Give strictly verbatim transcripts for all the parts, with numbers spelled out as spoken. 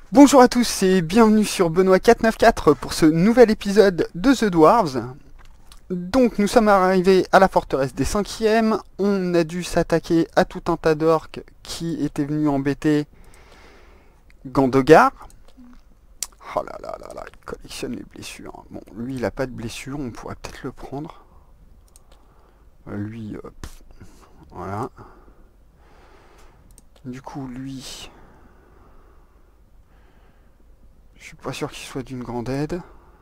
Bonjour à tous et bienvenue sur Benoît quatre cent quatre-vingt-quatorze pour ce nouvel épisode de The Dwarves. Donc nous sommes arrivés à la forteresse des cinquièmes, on a dû s'attaquer à tout un tas d'orques qui étaient venus embêter Gandogar. Oh là là là là, il collectionne les blessures. Bon, lui il a pas de blessure, on pourrait peut-être le prendre. Euh, lui, euh, pff, voilà. Du coup lui... Je suis pas sûr qu'il soit d'une grande aide.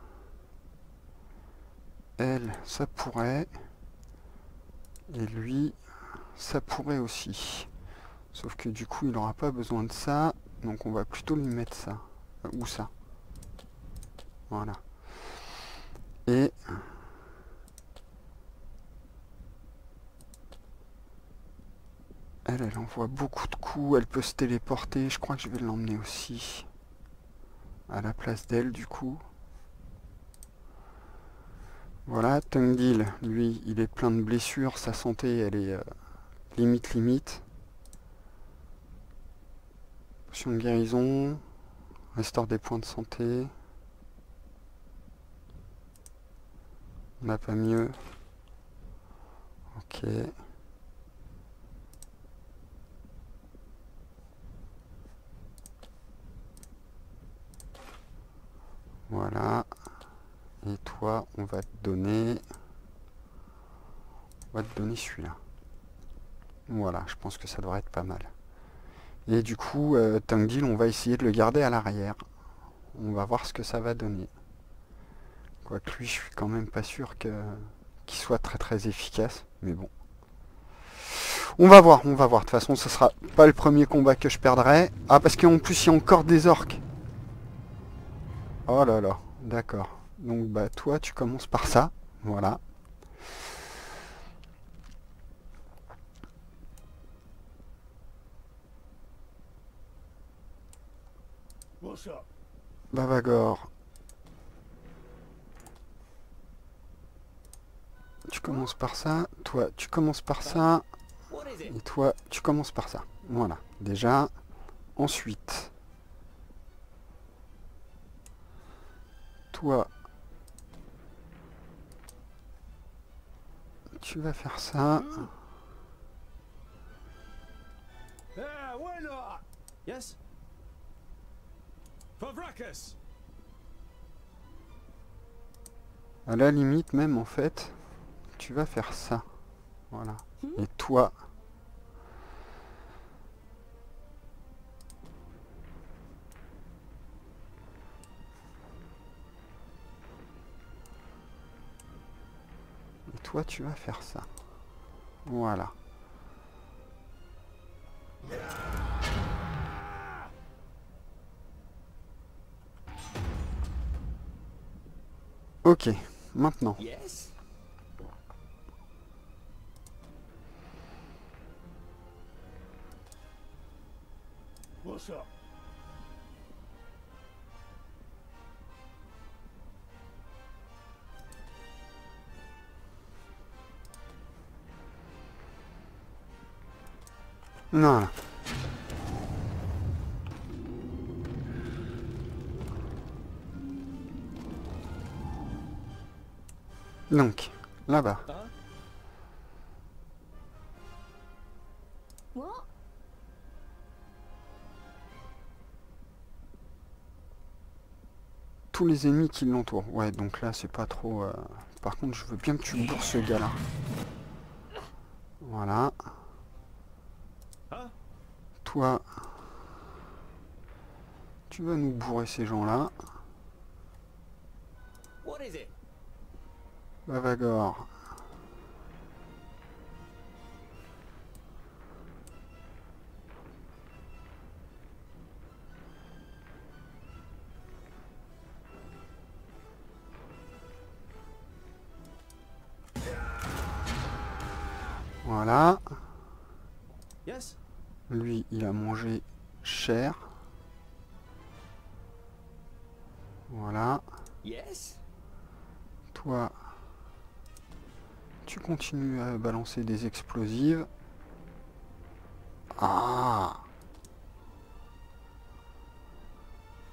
Elle, ça pourrait. Et lui, ça pourrait aussi. Sauf que du coup, il n'aura pas besoin de ça. Donc on va plutôt lui mettre ça. Euh, ou ça. Voilà. Et... Elle, elle envoie beaucoup de coups. Elle peut se téléporter. Je crois que je vais l'emmener aussi. À la place d'elle, du coup. Voilà, Tungdil, lui, il est plein de blessures. Sa santé, elle est euh, limite, limite. Potion de guérison. Restaure des points de santé. On n'a pas mieux. Ok. Voilà. Et toi, on va te donner... On va te donner celui-là. Voilà, je pense que ça devrait être pas mal. Et du coup, euh, Tungdil, on va essayer de le garder à l'arrière. On va voir ce que ça va donner. Quoique lui, je suis quand même pas sûr que qu'il soit très très efficace. Mais bon. On va voir, on va voir. De toute façon, ce sera pas le premier combat que je perdrai. Ah, parce qu'en plus, il y a encore des orques. Oh là là, d'accord. Donc, bah, toi, tu commences par ça. Voilà. Bavagor. Tu commences par ça. Toi, tu commences par ça. Et toi, tu commences par ça. Voilà, déjà. Ensuite, toi, tu vas faire ça. Yes. À la limite même, en fait, tu vas faire ça. Voilà. Et toi... Et toi, tu vas faire ça. Voilà. Ok, maintenant. Yes. What's up? Voilà. Donc, là-bas. Huh? What? Tous les ennemis qui l'entourent. Ouais, donc là, c'est pas trop... Euh... Par contre, je veux bien que tu bourres ce gars-là. Voilà. Huh? Toi... Tu vas nous bourrer ces gens-là. What is it? Bavagor. Voilà. Yes. Lui, il a mangé cher. Voilà. Yes. Toi, tu continues à balancer des explosives. Ah!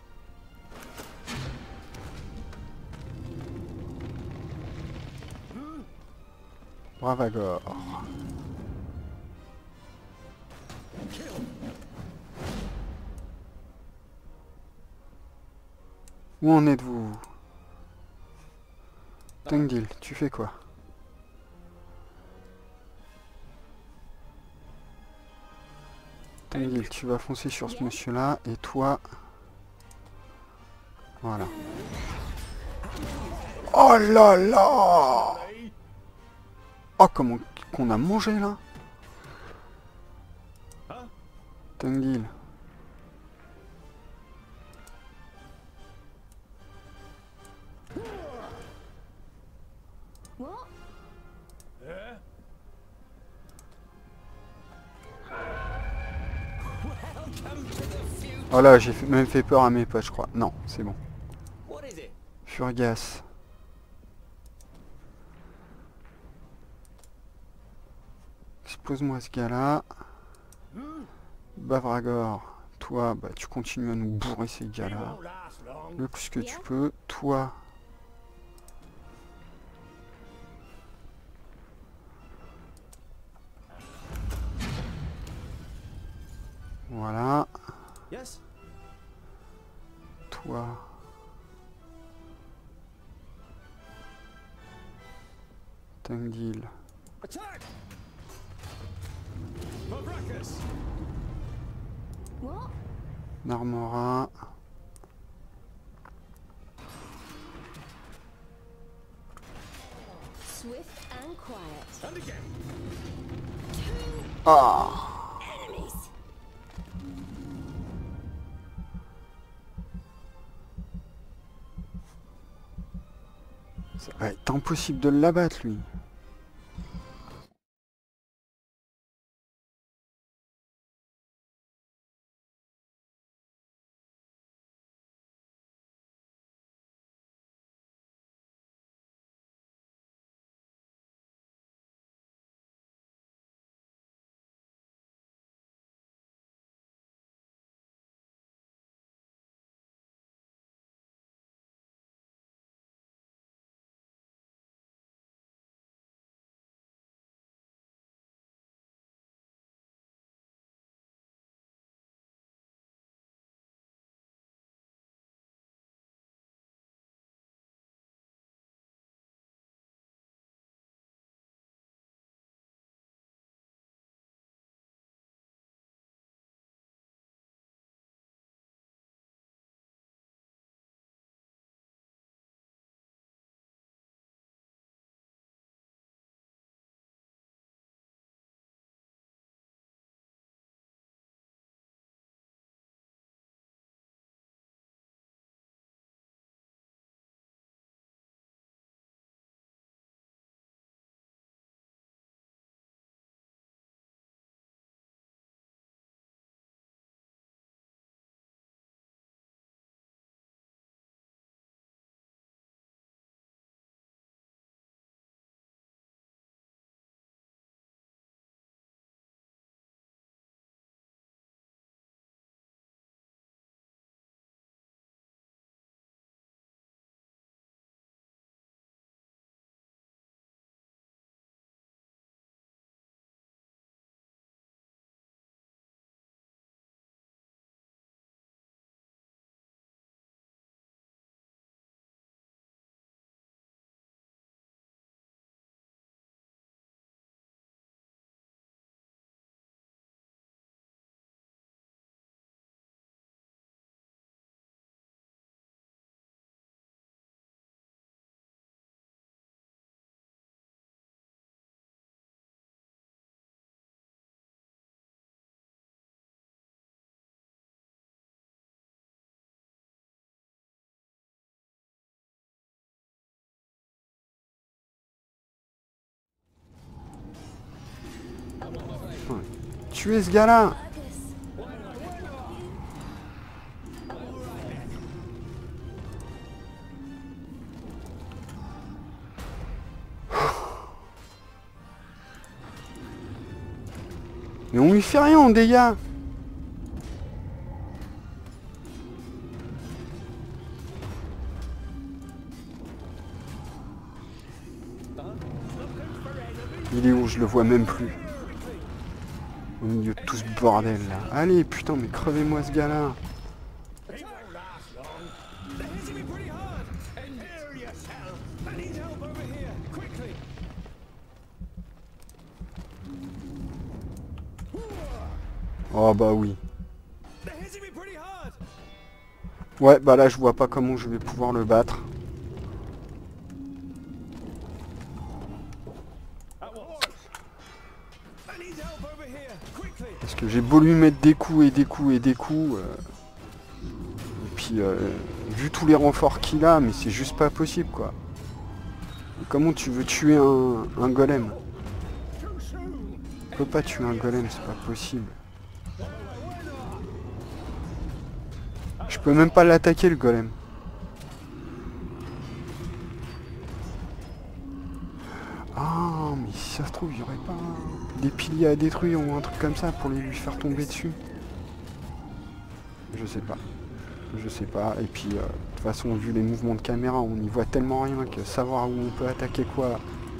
Bravagor. Où en êtes-vous? Tungdil, tu fais quoi? Tungdil, tu vas foncer sur ce monsieur-là, et toi... Voilà. Oh là là! Oh, comment qu'on a mangé, là? Tungdil. Oh là, j'ai même fait peur à mes potes, je crois. Non, c'est bon. Furgas. Explose-moi ce gars-là. Bavragor, toi, bah, tu continues à nous bourrer ces gars-là. Le plus que tu peux. Toi... Voilà. Toi... Tungdil. Narmora. Ah. Ça va être impossible de l'abattre, lui. Tuez ce gars-là! Mais on lui fait rien en dégâts! Il est où? Je le vois même plus. Au milieu de tout ce bordel là. Allez, putain, mais crevez-moi ce gars-là. It won't last long. They're hitting me pretty hard. Endure yourself. I need help over here, quickly. Oh bah oui. They're hitting me pretty hard. Ouais, bah là je vois pas comment je vais pouvoir le battre. At what? I need help over here, quickly. Parce que j'ai beau lui mettre des coups et des coups et des coups. euh, Et puis, euh, vu tous les renforts qu'il a, mais c'est juste pas possible quoi. Comment tu veux tuer un, un golem? Too soon. Tu peux pas tuer un golem, c'est pas possible. Je peux même pas l'attaquer le golem. Ah, mais si ça se trouve, il y aurait pas des piliers à détruire ou un truc comme ça pour les lui faire tomber dessus. Je sais pas. Je sais pas. Et puis, euh, de toute façon, vu les mouvements de caméra, on n'y voit tellement rien que savoir où on peut attaquer quoi.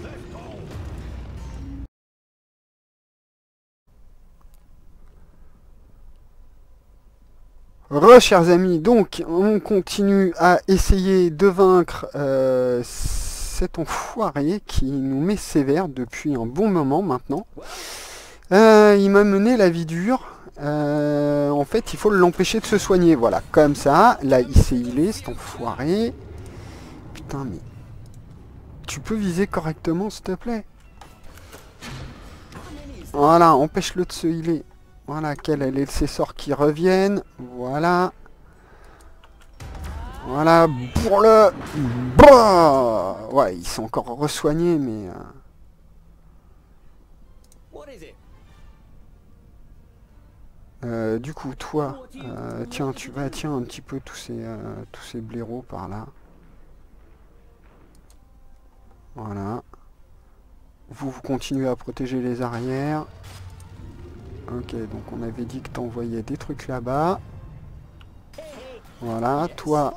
Re, chers amis, donc on continue à essayer de vaincre euh, cet enfoiré qui nous met sévère depuis un bon moment maintenant. Euh, il m'a mené la vie dure. Euh, en fait, il faut l'empêcher de se soigner. Voilà, comme ça. Là, il s'est healé, cet enfoiré. Putain, mais... Tu peux viser correctement, s'il te plaît? Voilà, empêche-le de se healer. Voilà, quel est ses sorts qui reviennent. Voilà. Voilà, pour le... Bah ouais, ils sont encore resoignés, mais... Euh... What is it? Euh, du coup, toi, euh, tiens, tu vas, tiens, un petit peu tous ces, euh, tous ces blaireaux par là. Voilà. Vous, vous continuez à protéger les arrières. Ok, donc on avait dit que t'envoyais des trucs là-bas. Voilà, toi,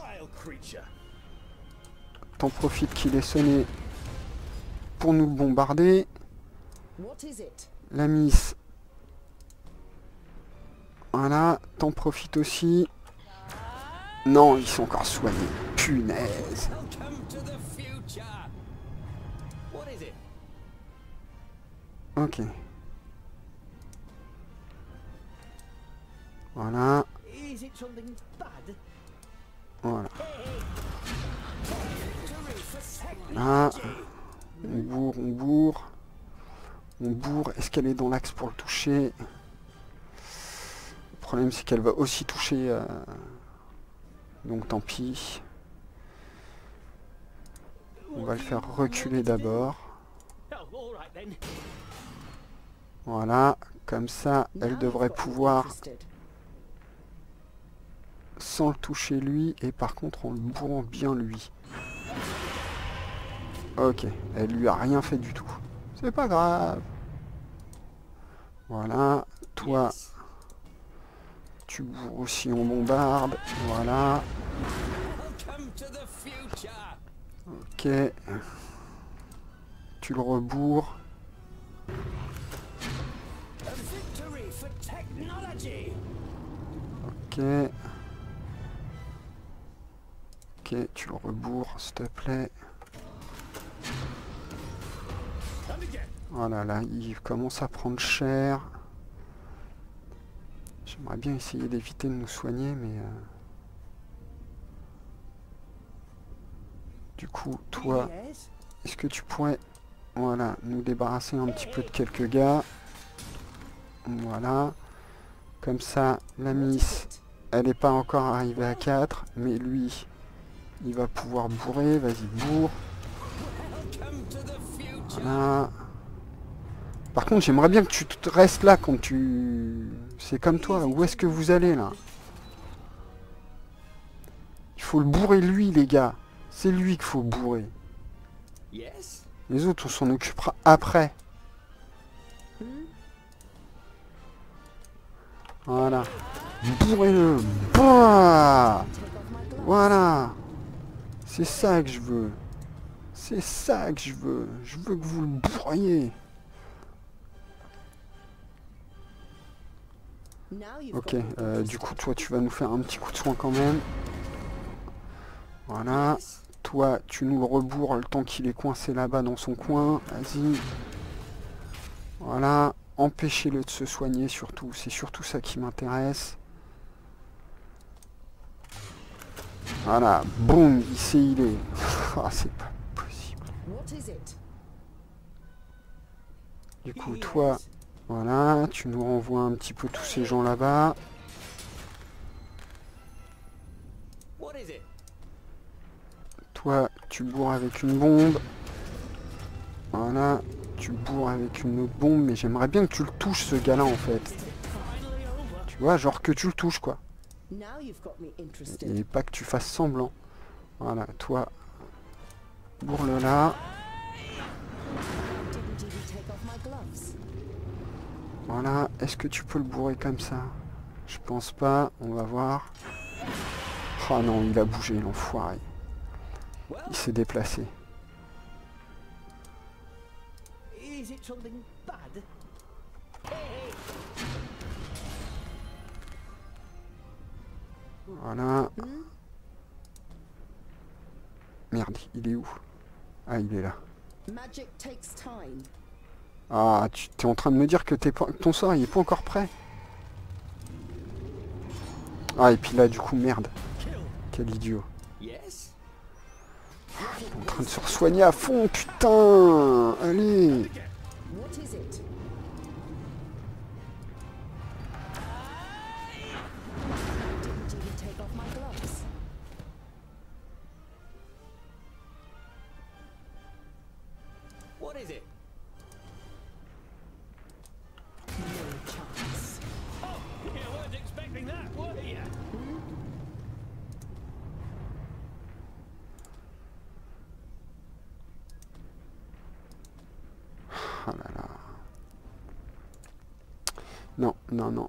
t'en profites qu'il est sonné pour nous le bombarder. La miss. Voilà, t'en profites aussi. Non, ils sont encore soignés. Punaise. Ok. Voilà. Voilà. Ah. On bourre, on bourre. On bourre. Est-ce qu'elle est dans l'axe pour le toucher? Le problème, c'est qu'elle va aussi toucher... Euh... Donc tant pis. On va le faire reculer d'abord. Voilà. Comme ça, elle devrait pouvoir... sans le toucher lui, et par contre en le bourrant bien lui. Ok, elle lui a rien fait du tout. C'est pas grave. Voilà, toi, tu bourres aussi, on bombarde. Voilà. Ok. Tu le rebourres. Ok. Ok, tu le rebourres, s'il te plaît. Voilà, là, il commence à prendre cher. J'aimerais bien essayer d'éviter de nous soigner, mais... Euh... Du coup, toi, est-ce que tu pourrais, voilà, nous débarrasser un petit peu de quelques gars? Voilà. Comme ça, la miss, elle n'est pas encore arrivée à quatre, mais lui, il va pouvoir bourrer. Vas-y, bourre. Voilà. Par contre, j'aimerais bien que tu te restes là quand tu... C'est comme toi, où est-ce que vous allez, là? Il faut le bourrer, lui, les gars. C'est lui qu'il faut bourrer. Les autres, on s'en occupera après. Voilà. Bourrez-le. Bah, voilà. C'est ça que je veux. C'est ça que je veux. Je veux que vous le bourriez. Ok, euh, du coup, toi, tu vas nous faire un petit coup de soin quand même. Voilà. Toi, tu nous le rebourres le temps qu'il est coincé là-bas dans son coin. Vas-y. Voilà. Empêchez-le de se soigner, surtout. C'est surtout ça qui m'intéresse. Voilà. Boum, il s'est healé. Ah, c'est pas possible. Du coup, toi, voilà. Tu nous renvoies un petit peu tous ces gens là-bas. Toi, tu bourres avec une bombe. Voilà. Tu bourres avec une autre bombe. Mais j'aimerais bien que tu le touches, ce gars-là, en fait. Tu vois, genre que tu le touches, quoi. Et pas que tu fasses semblant. Voilà, toi, bourre-le là. Voilà, est-ce que tu peux le bourrer comme ça? Je pense pas, on va voir. Ah non, il a bougé, l'enfoiré. Il s'est déplacé. Voilà. Merde, il est où? Ah, il est là. Ah, tu es en train de me dire que t'es pas, ton sort il est pas encore prêt? Ah, et puis là, du coup, merde. Quel idiot. Il est en train de se soigner à fond, putain. Allez. Ah là là. Non, non, non.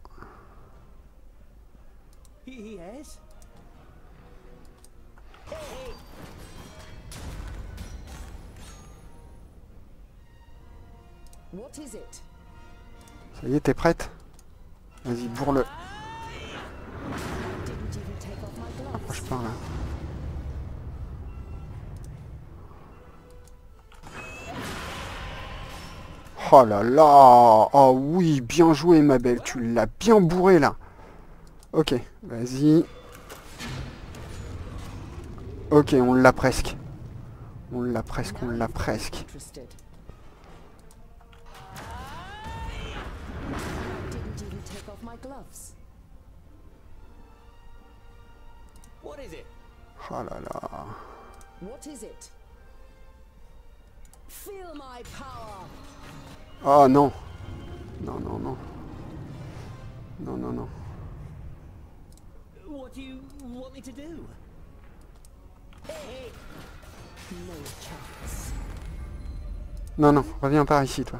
Ça y est, t'es prête? Vas-y, bourre-le. Approche par là. Oh là là. Oh oui, bien joué ma belle. Tu l'as bien bourré là. Ok, vas-y. Ok, on l'a presque. On l'a presque, on l'a presque. Oh là là. Oh non. Non, non, non. Non, non, non. What do you want me to do? Non, non, reviens par ici, toi.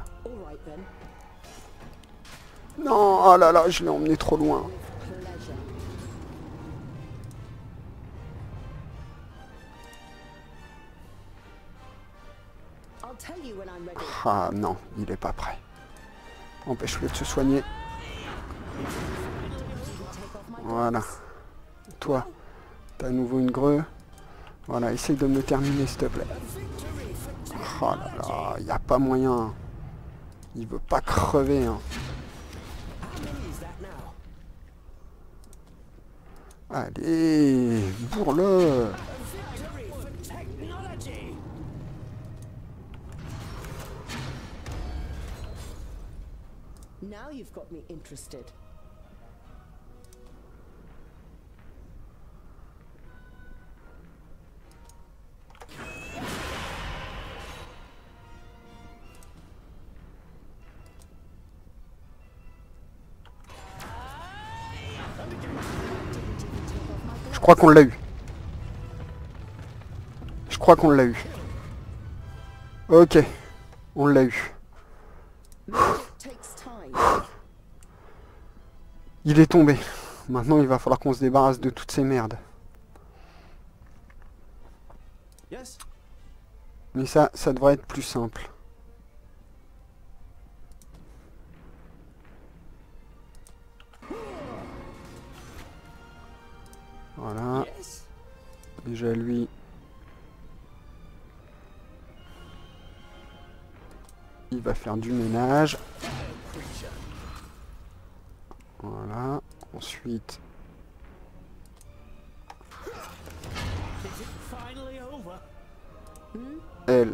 Non, oh là là, je l'ai emmené trop loin. Ah non, il est pas prêt. Empêche-le de se soigner. Voilà. Toi, t'as à nouveau une greu. Voilà, essaye de me le terminer, s'il te plaît. Oh là là, il n'y a pas moyen. Il veut pas crever, hein. Allez, bourre-le. Now you've got me interested. Je crois qu'on l'a eu. Je crois qu'on l'a eu. Ok, on l'a eu. Il est tombé. Maintenant, il va falloir qu'on se débarrasse de toutes ces merdes. Mais ça, ça devrait être plus simple. Voilà. Yes? Déjà lui. Il va faire du ménage. Creature. Voilà. Ensuite, Is it finally over? elle.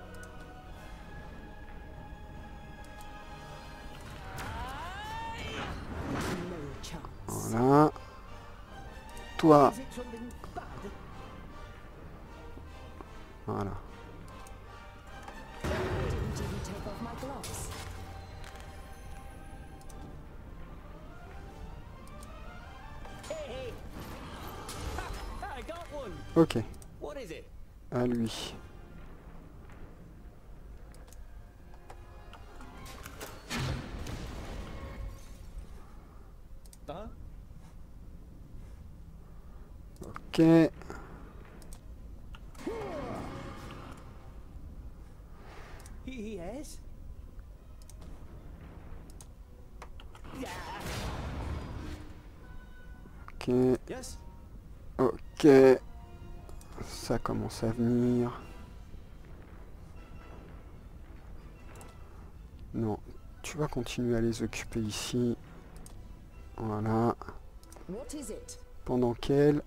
No chance. Voilà. Toi. Is it something bad? Voilà. Didn't even take off my gloves. Hey, hey. Ha, I got one. Ok. What is it? À lui. Huh? Ok. Yes? Yeah. Ok. Yes? Ok. Ça commence à venir. Non. Tu vas continuer à les occuper ici. Voilà. What is it? Pendant qu'elle...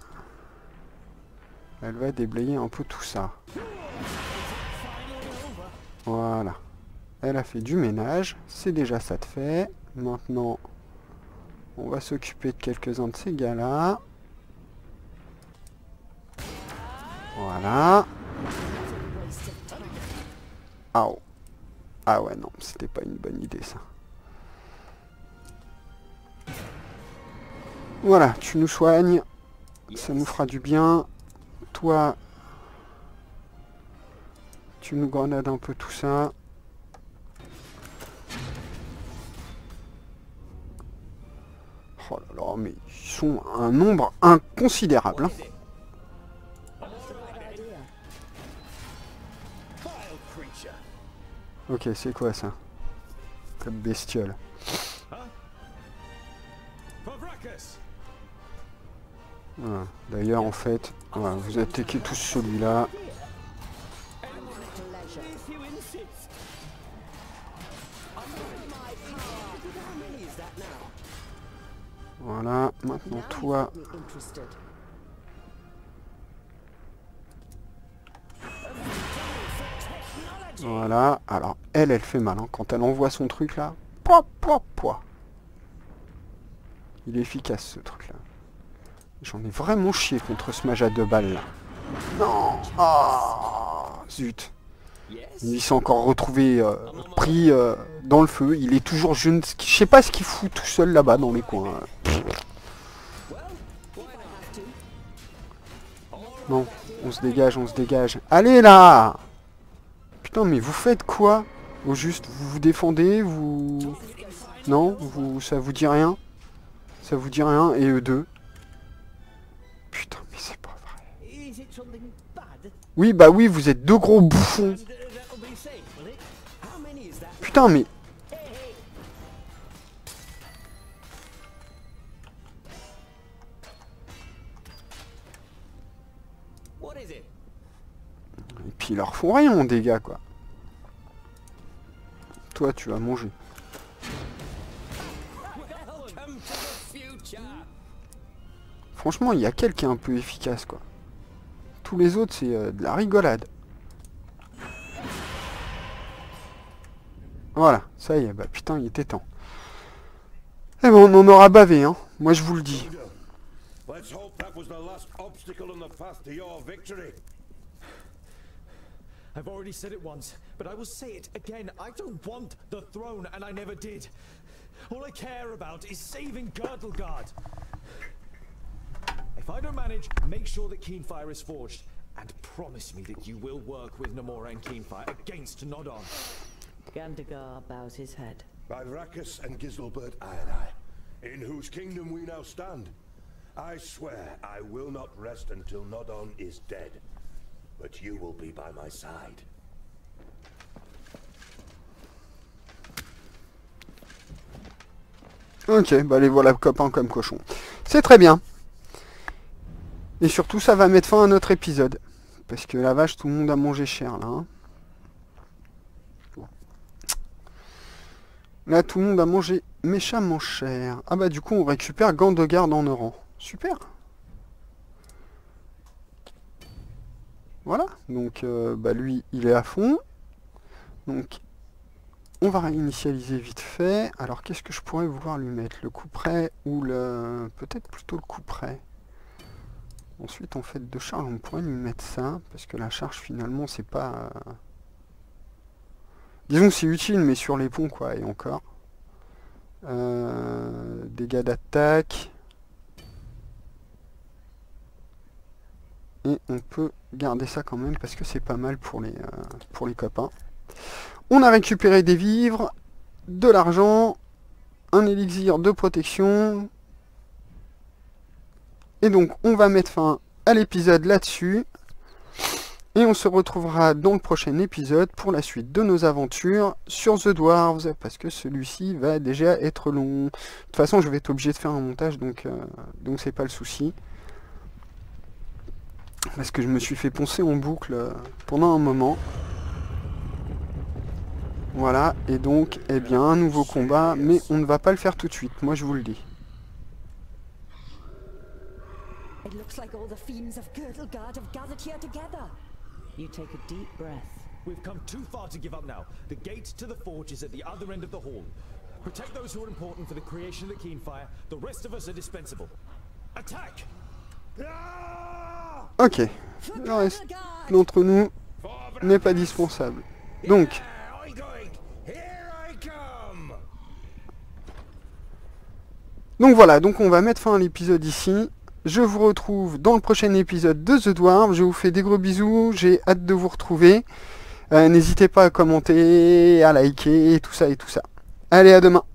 Elle va déblayer un peu tout ça. Finally over. Voilà. Elle a fait du ménage. C'est déjà ça de fait. Maintenant, on va s'occuper de quelques-uns de ces gars-là. Voilà. Waste of time. Ah, oh. Ah ouais, non, c'était pas une bonne idée, ça. Voilà, tu nous soignes. Ça nous fera du bien. Toi, tu nous grenades un peu tout ça. Oh là là, mais ils sont un nombre inconsidérable. What Hein. is it? Good idea. Vile creature. Ok, c'est quoi ça? Comme bestiole. Huh? Pavracus. Voilà. D'ailleurs, en fait, voilà, vous attaquez tous celui-là. Pleasure. If you insist. How many is that now? Voilà, maintenant Now toi, you've got me interested. voilà. Alors, elle, elle fait mal, hein. Quand elle envoie son truc là. Pouah, pouah, pouah. Il est efficace ce truc là. J'en ai vraiment chié contre ce mage à deux balles là. Non. Ah, zut. Yes? Il s'est encore retrouvé euh, pris euh, dans le feu. Il est toujours jeune. Je sais pas ce qu'il fout tout seul là-bas dans les coins. Non, on se dégage, on se dégage. Allez là! Putain, mais vous faites quoi? Au juste, vous vous défendez, vous... Non, vous, ça vous dit rien? Ça vous dit rien, et eux deux? Putain, mais c'est pas vrai. Is it something bad? Oui, bah oui, vous êtes deux gros bouffons. And uh, that'll be safe, will it? How many is that? Putain, mais... Hey, hey. What is it? Et puis ils leur font rien en dégâts, quoi. Toi, tu vas manger. Welcome to the future. Franchement, il y a quelqu'un un peu efficace, quoi. Tous les autres, c'est euh, de la rigolade. Voilà, ça y est, bah putain, il était temps. Eh ben, on en aura bavé, hein. Moi, je vous le dis. Let's hope that was the last obstacle on the path to your victory. I've already said it once, but I will say it again. I don't want the throne, and I never did. All I care about is saving Girdlegard. If I don't manage, make sure that Keenfire is forged, and promise me that you will work with Namora and Keenfire against Nodon. Gandagar bows his head. By Vracus and Giselbert Ionai, in whose kingdom we now stand. I swear I will not rest until Nodon is dead, but you will be by my side. Ok, bah les voilà copains comme cochons. C'est très bien. Et surtout, ça va mettre fin à notre épisode. Parce que la vache, tout le monde a mangé cher, là. Hein. Là, tout le monde a mangé méchamment cher. Ah bah, du coup, on récupère Gandegarde en Oran. Super. Voilà. Donc, euh, bah, lui, il est à fond. Donc, on va réinitialiser vite fait. Alors, qu'est-ce que je pourrais vouloir lui mettre? Le coup près ou le... Peut-être plutôt le coup près. Ensuite, en fait de charge, on pourrait lui mettre ça. Parce que la charge, finalement, c'est pas... Euh... Disons que c'est utile, mais sur les ponts, quoi, et encore. Euh, dégâts d'attaque. Et on peut garder ça quand même, parce que c'est pas mal pour les, euh, pour les copains. On a récupéré des vivres, de l'argent, un élixir de protection. Et donc, on va mettre fin à l'épisode là-dessus. Et on se retrouvera dans le prochain épisode pour la suite de nos aventures sur The Dwarves, parce que celui-ci va déjà être long. De toute façon, je vais être obligé de faire un montage, donc euh, donc c'est pas le souci. Parce que je me suis fait poncer en boucle euh, pendant un moment. Voilà, et donc, eh bien, un nouveau combat, mais on ne va pas le faire tout de suite, moi je vous le dis. It looks like all the fiends of Girdlegard have gathered here together. You take a deep breath. We've come too far to give up now. The gate to the forge is at the other end of the hall. Protect those who are important for the creation of the Keenfire. The rest of us are dispensable. Attack! Ok, le reste d'entre nous n'est pas dispensable. Donc, donc voilà, donc on va mettre fin à l'épisode ici. Je vous retrouve dans le prochain épisode de The Dwarves. Je vous fais des gros bisous, j'ai hâte de vous retrouver. Euh, n'hésitez pas à commenter, à liker, et tout ça et tout ça. Allez, à demain.